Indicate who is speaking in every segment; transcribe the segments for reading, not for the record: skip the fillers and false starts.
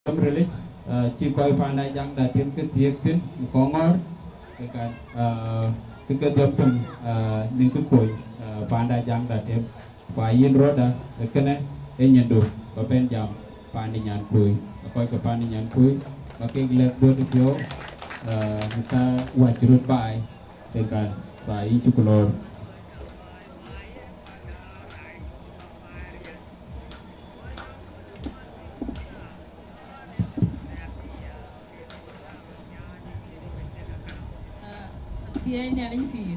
Speaker 1: Really, chỉ coi phản đại giang đã tiêm cái thiệt tin có ngor cái tiêm từng những cái cối phản đại giang đã tiêm phải yên roda cái này em nhận được và bên jam phản đi nhàn cối coi cái phản đi nhàn cối và cái lẹp đôi cái phiếu người ta quay chửi bài dengan phải chụp lor
Speaker 2: Dia nyalin pi,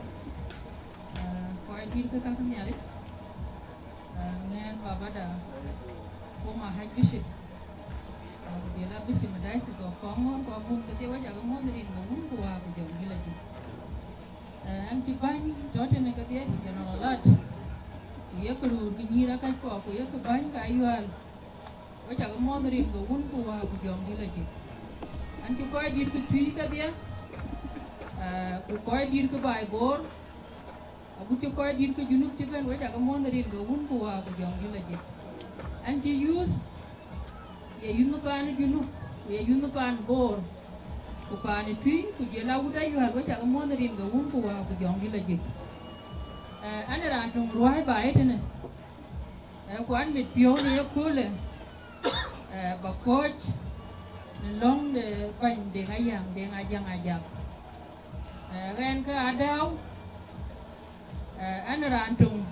Speaker 2: kau dir ke kau nyalin, ngan bapa dah, rumah haji sih, dia lah bisi medai sih tu, kamu bung ketika jaga mau dari ngomong kuah bujang gila je, anti bany, jauh ni ketika di jalan lalat, dia keluar kini rakai kau, dia kebany kayual, kau jaga mau dari ngomong kuah bujang gila je, anti kau dir ke cuci ketika koi dir ke bai bor abu tu koi dir ke junub cipen we jaga mon dari gawun ko wa ko jong gila je anti use ye yunu pan junub ye yunu pan bor ko pan tu ko je la uda yu ha we jaga mon dari gawun ko wa ko jong gila je ana ran tung ruai bai tene ko an mit pio ne ko le ba coach long de ban de ngayang ajak Ren ke Adau, ane rantung,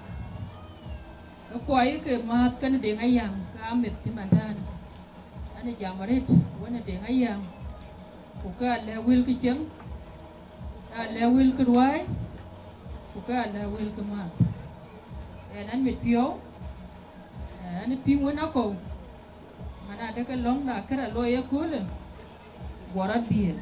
Speaker 2: kuai ke mat kan Deng-Ayang ke amit di mandan, ane jamarit, wane Deng-Ayang, buka lewil ke jeng, lewil ke ruai, buka lewil ke mat, ane mit pio, ane ping wana ko, mana ada ke long nak kera loya kule, warat dia.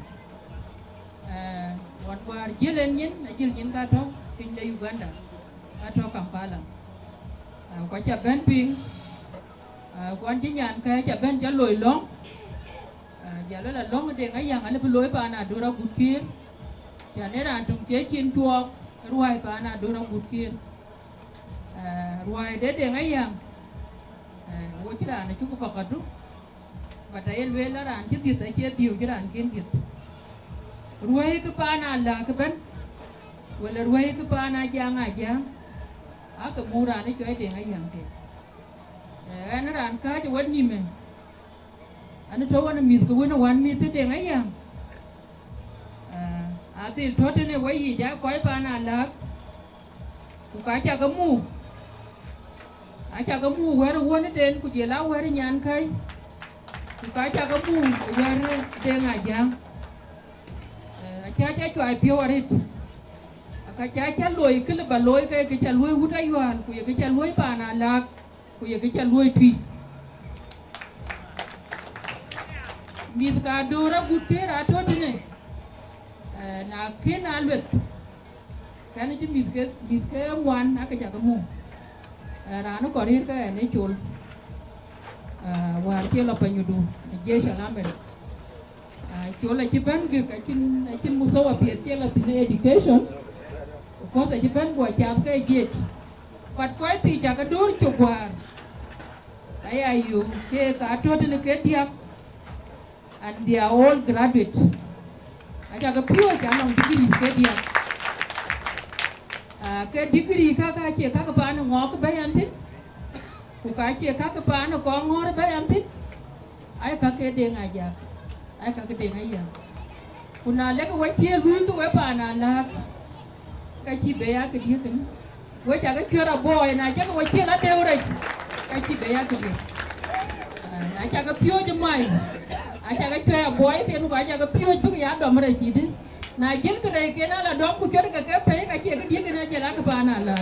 Speaker 2: Wan war jilen nyin ka to pinda Uganda ka to Kampala ko cha ben ping kwan ji nyan ka cha ben ja loy long ja lo la long de ngayang ale bu loy pa na dura butkir cha ne ran tung che chin tuo ruai pa na dura butkir ruai de ngayang wo chi ra na chu ko fakadu batayel we la ran ji ti ta che diu ji ran kin ti ruai ke pana Allah ke ben, wala ruai ke pana jang aja, aku murah ni cuy Deng-Ayang ke. Ane ran ka je wan ni me, ane tahu ane mit ke wan mit tu Deng-Ayang. Atil thot ni wai ja koi pana Allah, ku kaca kamu, aca kamu wer wan den ku je la wer nyan kai, ku kaca kamu wer Deng-Ayang. Caca cuai piorit, caca loi ke leba loi ke caca loi huta yuan, ku ye caca loi pana lak, ku ye caca loi tui. Mit ka dora butir ato tine, na ken alwet, kan itu mit ke wan nak caca kamu, rano korir ke ne chul, war ke lopa nyudu, je shalamer. Chola Japan ke kacin musawa biar cela tine education, because Japan buat jam ke jet, but kau ti jaga dur cokwar, ayah you ke kato tine ke tiap, and they are all graduate, aja ke pure jangan degree ke tiap, ke degree kakak cek kakak panu ngok bayantin, kakak cek kakak panu kongor bayantin, ayah kakak Deng-Ayang. Ai ka Deng-Ayang kuna le ka wache lu to we pa na la ka chi be ya ke dia tin we ja ka chora boy na ja ka wache la de ore ka chi be ya ke dia na ja ka pio je mai a ja ka chora boy te nu ga ja ka pio bu ya do mare chi de na jil ke re ke na la do ku chora ka pe ka chi ka dia ke na ja la ka pa na la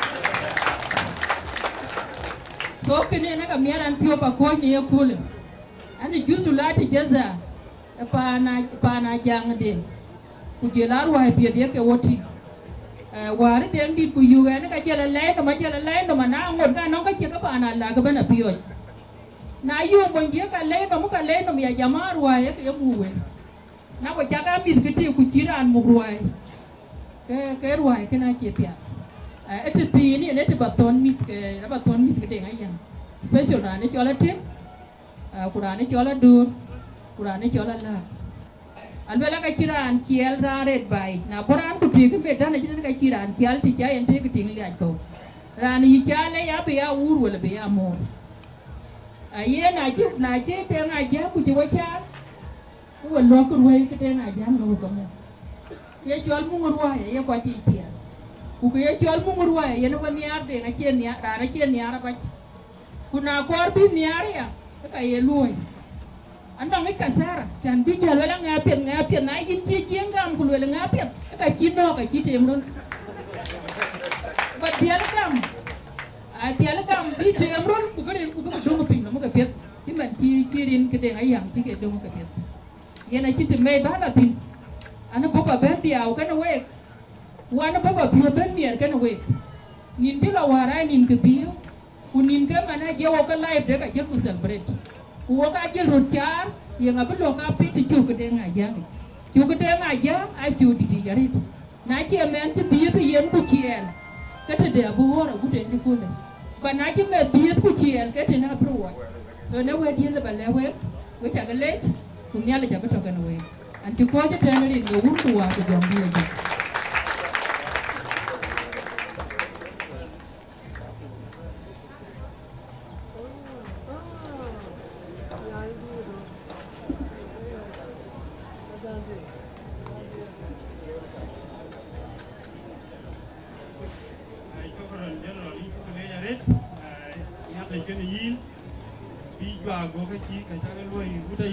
Speaker 2: so ke ne na ka meran pio pa ko ni e kule ani jusu lati jaza pana jang de ku jela ruai pia dia ke woti wari den dit ku yuga ne ka jela lai ka ma jela lai no mana ngon ka no ka che ka pana la ka bana pio na yu mon dia ka lai no mu ka lai no ya jama ruai ke muwe na ko jaga mit ke ti ku jiran mu ruai ke ruai ke na che pia ete pi ni ne te baton mit ke Deng-Ayang special na ne chola te kurani chola dur kurani chola la alwela ka kiran kiel ra red bai na boran ku ti ke beta na ka kiran kiel ti ja ente ke ting liat ko rani yi chale ya be ya ur wala be ya mor aye na ji te na ja ku ji wacha wo lo ko we ke te na ja lo ko mo ye chol mu ngurwa ye ko ti ti ku ke ye chol mu ngurwa ye no ni arde na chen ya da na chen ya ra ba kuna kor bi ni ya ka ye luoi andang kasara chan bi jalo la ngapet na yin chi ngam ku le ngapet ka kino ka kitemron ba dial gam bi temron ku gare ku do pin no ka pet ti man ti rin ke Deng-Ayang ti ke do ka pet yena kiti me ba la tin ana baba ben diaw kana we wana baba bi ben mier kana we nin ti la wara nin ke biyo ku nin ke mana je wo ka live de ka je ku celebrate ku ka je rochar ye ngabelo ka pit chu ke Deng-Ayang a chu di yarit na che men ti bi ke yen ku chien ke te de bu wora ku de ni ku ne ba na che me bi ku chien ke te na pro so ne we di le ba le we ta ga le ku nya le ja ko to kan we an ti ko je tan ri no wur ku wa ko jom bi le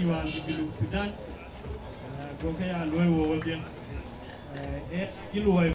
Speaker 3: Sudan, go kaya loy wo